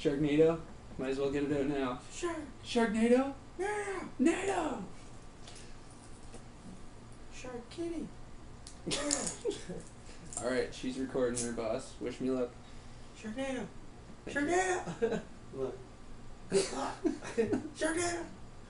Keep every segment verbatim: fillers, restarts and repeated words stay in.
Sharknado? Might as well get it out now. Shark. Sharknado? Yeah. Nado! Shark Kitty. Alright, she's recording her, boss. Wish me luck. Sharknado. Sharknado. Look. Sharknado.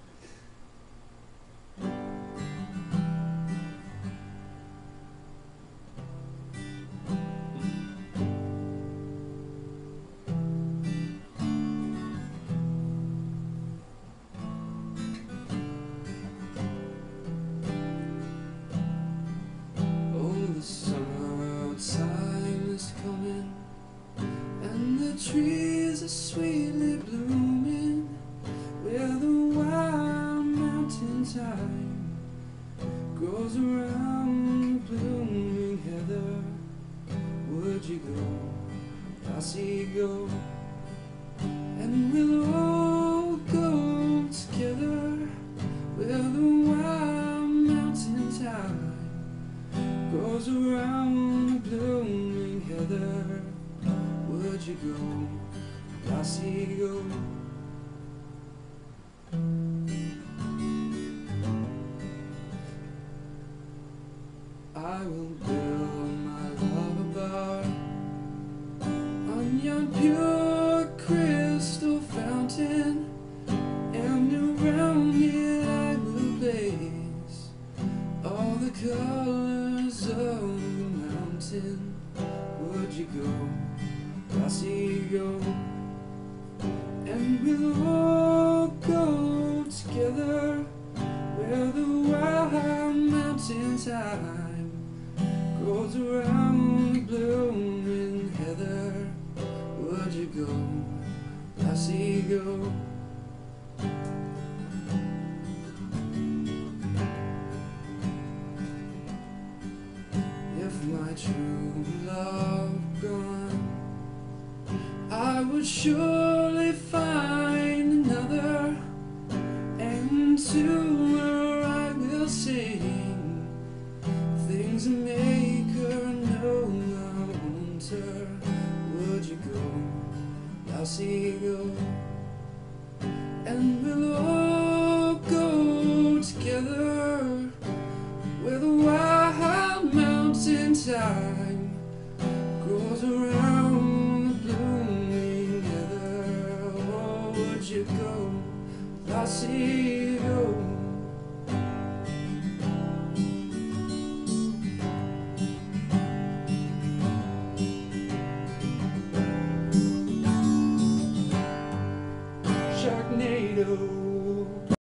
Thyme is coming, and the trees are sweetly blooming, where the wild mountain thyme grows around the blooming heather. Would you go, lassie, go, and we'll all go together, where the wild mountain thyme goes around the blooming heather. Would you go, lassie, go? I will build my love about on yon pure crystal fountain, and around it I will place all the colors of the mountain. Would you go, lassie, go? And we'll all go together, where the wild mountain thyme grows around the blooming heather. Would you go, lassie, go? If my true love gone, I would surely find another, and to her I will sing things that make her know I want her. Would you go, lassie, go? And we'll all go together, where the wild mountain thyme grows around the blooming heather. Oh, would you go, lassie, go? Sharknado.